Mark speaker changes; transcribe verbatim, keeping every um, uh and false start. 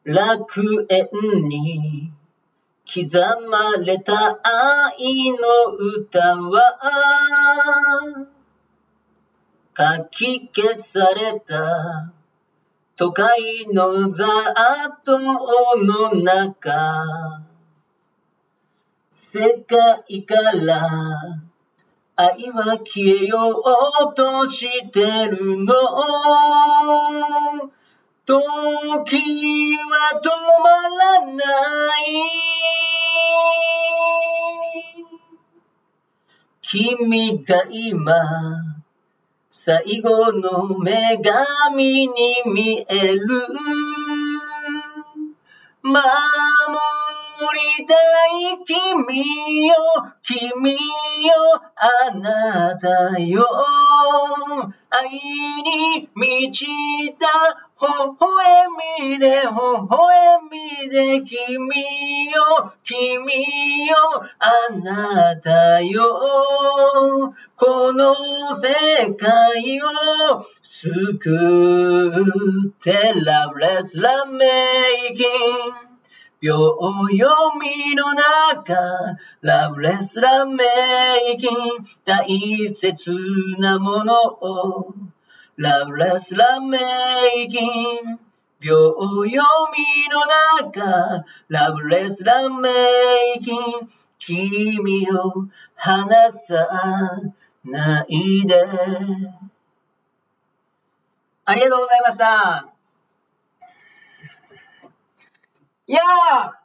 Speaker 1: 楽園に刻まれた愛の歌はかき消された都会の雑踏の中、世界から愛は消えようとしてるの。時は止まらない。君が今最後の女神に見える。守りたい君よ、君よ、あなたよ。愛に満ちた微笑みで、微笑みで、君よ、君よ、あなたよ。この世界を救って、Loveless Lovemaking。秒読みの中、Loveless Lovemaking。大切なものを、Loveless Lovemaking。秒読みの中、Loveless Lovemaking。君を離さないで。ありがとうございました。いやー